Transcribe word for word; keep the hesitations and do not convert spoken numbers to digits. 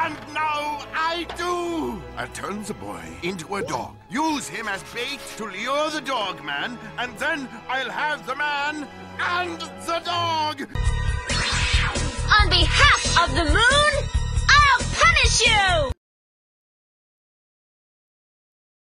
And now I do! I'll turn the boy into a dog. Use him as bait to lure the dog man, and then I'll have the man and the dog! On behalf of the moon